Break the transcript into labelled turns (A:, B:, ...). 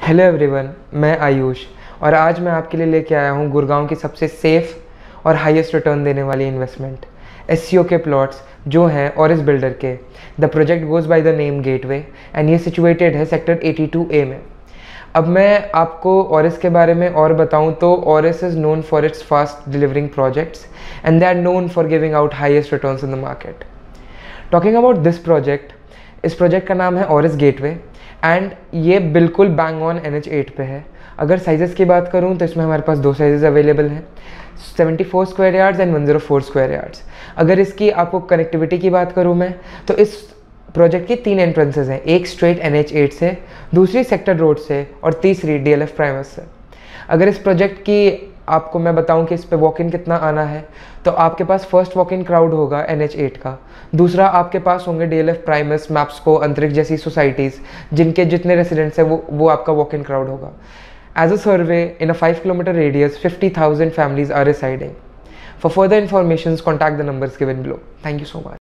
A: Hello everyone, मैं आयुष और आज मैं आपके लिए लेके आया हूँ गुड़गांव की सबसे सेफ़ और हाईएस्ट रिटर्न देने वाली इन्वेस्टमेंट एससीओ के प्लॉट्स जो हैं ऑरिस बिल्डर के। The project goes by the name Gateway and ये सिचुएटेड है सेक्टर 82A में। अब मैं आपको ऑरिस के बारे में और बताऊं तो Auris is known for its fast delivering projects and they are known for giving out highest returns in the market. Talking about this project, इस प्रोजेक्ट का नाम है ऑरिस गेटवे एंड ये बिल्कुल बैंग ऑन NH8 पे है। अगर sizes की बात करूँ तो इसमें हमारे पास दो साइज़ेस अवेलेबल हैं, 74 square yards and 104 square yards. अगर इसकी आपको कनेक्टिविटी की बात करूँ मैं तो इस प्रोजेक्ट की 3 एंट्रेंसेज हैं, एक स्ट्रेट NH8 से, दूसरी सेक्टर रोड से और तीसरी DLF प्राइमस से। अगर इस प्रोजेक्ट की आपको मैं बताऊं कि इस पे वॉक इन कितना आना है तो आपके पास फर्स्ट वॉक इन क्राउड होगा NH8 का, दूसरा आपके पास होंगे DLF प्राइमस, मैप्सको, अंतरिक्ष जैसी सोसाइटीज़ जिनके जितने रेसिडेंट्स हैं वो आपका वॉक इन क्राउड होगा। As a survey in a 5 kilometre radius 50,000 families are residing. For further information, contact the numbers given below. Thank you so much.